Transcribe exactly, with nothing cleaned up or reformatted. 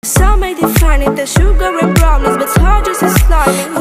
Some may define it as sugar and brownness, but it's hard just as slimy.